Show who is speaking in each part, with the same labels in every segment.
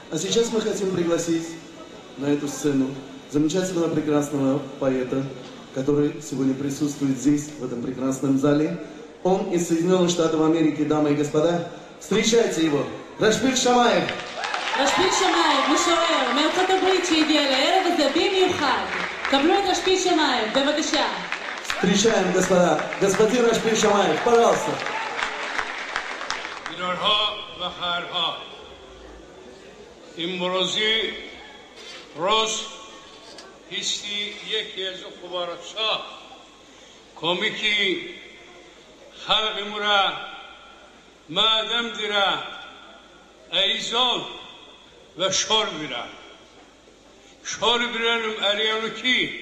Speaker 1: А сейчас мы хотим пригласить на эту сцену замечательного, прекрасного поэта, который сегодня присутствует здесь, в этом прекрасном зале. Он из Соединенных Штатов Америки, дамы и господа. Встречайте его, Рашбир Шамаев.
Speaker 2: רשפיל שמאייב, משורר, מארצות הברית שהגיע לערב הזה במיוחד. קבלו את רשפיל שמאייב, בבקשה.
Speaker 1: Встречаем, господа. Господин Рашбир Шамаев, пожалуйста.
Speaker 3: دیدارها و خیرها امروزی روز هستی یکی از خبراتشا کمیکی خلق مرا مادم دیرا ایزال و شور بیرا شور بیرانم اریانو کی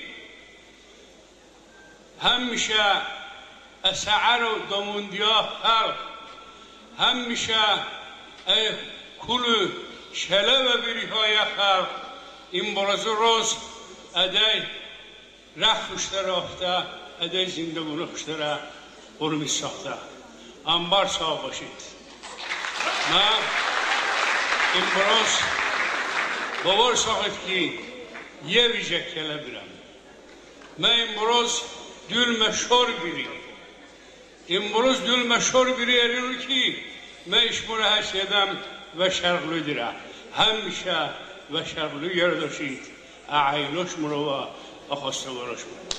Speaker 3: همیشه اسعار و دموندیا خلق همیشه کل شله و بیری های خلق این برز روز ادای رخ خوشتر آفته ادای زندگونه خوشتر برمی ساخته انبار سا باشید من این برز باور ساخت که یه ویژه کله بیرم من این برز دل مشهور بیریم امروز دل مشهور بیری ارینو کی من اشمور هستیدم و شرقلو دیره همیشه و شرقلو یرداشید اعینوش مروا اخواسته براش بود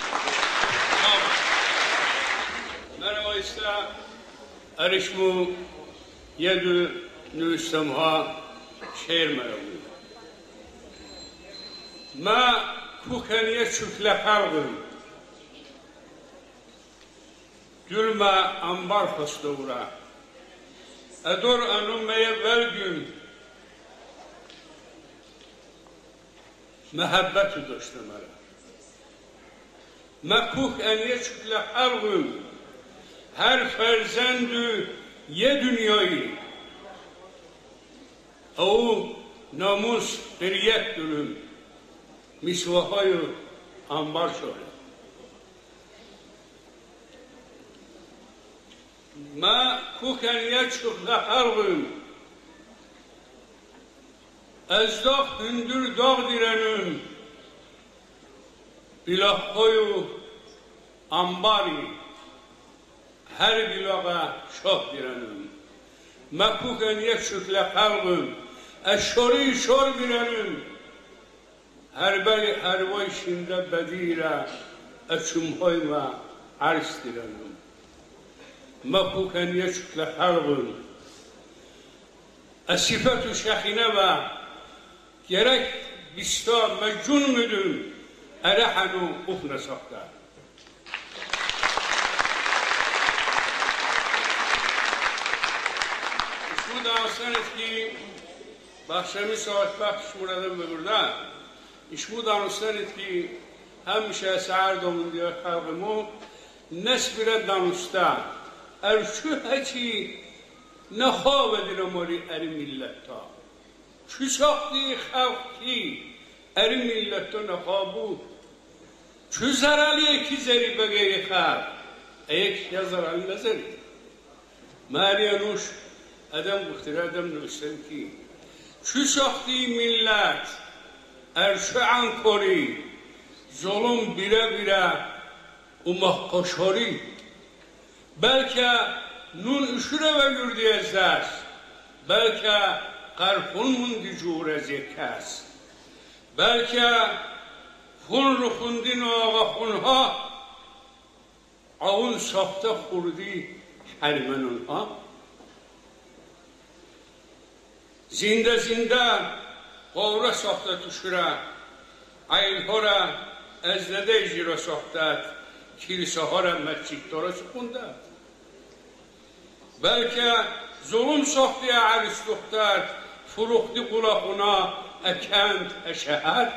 Speaker 3: من بایسته ارشمو یه دو نوستم ها شعر مرمون ما کوکنیه شکل خلقم Gülme ambar fıstığura. Edur anumeye vergün. Mehabbeti dostumara. Mekuk eniye çükle halgün. Her ferzendü ye dünyayı. O namus biriyet dülüm. Misvahayı ambar şöyle. ما کوکنیت شکل خلقم از داغ هندور داغ دیرنم بیلاخهای و انباری هر بیلاغا شاه دیرنم ما کوکنیت شکل خلقم از شوری شور دیرنم هر وای شنده بدیره از چمهای ما عرص دیرنم ما کوکنیه شکل خلقم از صفت و شخینه و gerek بیستا مجون müdüm erehanu ufna sakta şu danışsanız ki bahşemi saat bakış muradım ve burada şu danışsanız ki hemşe sa'ardımın diye halkımı nesbire danışta Erçü heci nexab edilmeli eri milletta. Çü saxti xalqi eri milletta nexabu. Çü zarali ki zeri begeri xalq. Ek ya zarali nazari. Mariyanuş adam muhtira adam nüsten ki. Çü saxti millet erçü ankori zulüm bire bire umahqaşari. Belki nun üşüre ve gürdiyezler. Belki karpunun gücüre zekas. Belki fun ruhundin ağa funha avun safta kurdi hermenun ha. Zinde zinde qavra safta tuşura aynhora eznede icra saftat kilisahara mescidlara çıkında. Belki zulüm sahtiye aristoktlar, furukti kulakuna, ekent, eşehar.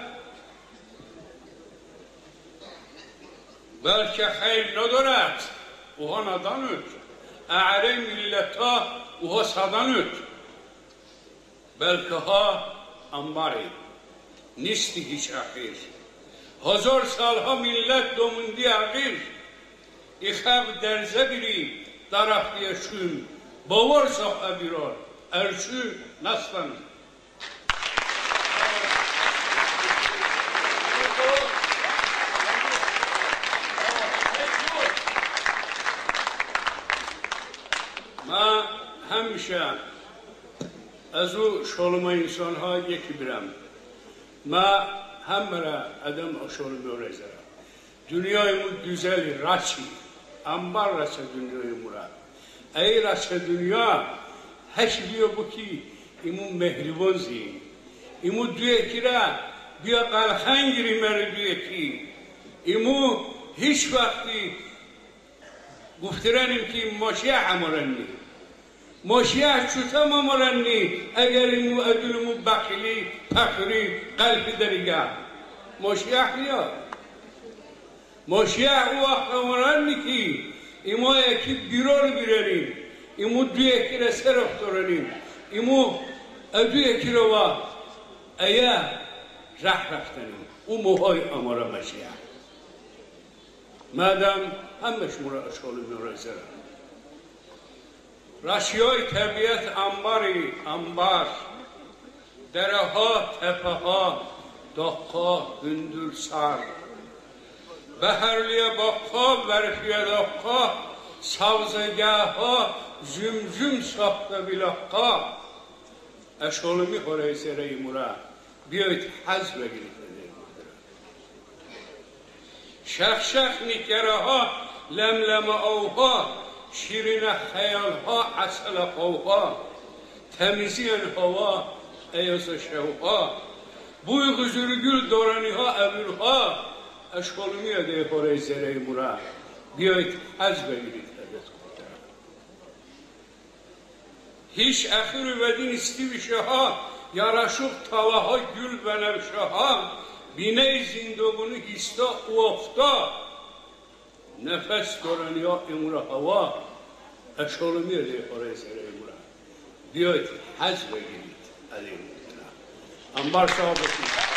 Speaker 3: Belki hayır nedaret, uha nadan öt. E'are milleta, uha sadan öt. Belki ha ambari, nisti hiç ahir. Hazar salha millet domundi ahir. İkhab derze biri, daraftiye şun, bavar sahha birar. Erçü naslan. همیشه از او شلم انسان ها یکی برم ما همه را ادم شلم ورزه dünyayı güzel raçı ambar raçı dünyayı mura ey raçı dünya hiç diyor bu ki imu mehriban zin imu diyor ki ra diyor kalhan girimer diyor ki imu hiç vakti guftirenim ki moşiyah amoranni moşiyah çutam amoranni eğer imu ödülümü bakili fakri kalbi dergah moşiyah diyor Moşiyah o akşamlar ki imu ekip birol birelim, imu düekire serap toralim, imu düekire va aya rahraktanim. O muhay amara Moşiyah. Madem همش مرا اشغال می‌رزه. رشیای طبیعت انبار درها تپه‌ها داغ‌ها gündür sar. Beherliye bakka, verfiye dakka, savzegaha, zümzüm sahte bilakka. Eşolumi horey sereyi mura, biyot hazbe girifedir. Şah nikeraha, lemleme avha, şirine hayalha, asele kavha, temiziyen hava, eyasa şevha, buy gül doraniha evülha, eşkolümiye de horey sereyi mura, biyot hazbe girifedir. Hiç ahir vedin istivişeha, yaraşık talaha gül benevşeha, bine zindogunu hista uafta, nefes doraniya imra hava, eşkolümiye de horey sereyi mura, biyot hazbe girifedir. Ambar sahabeti.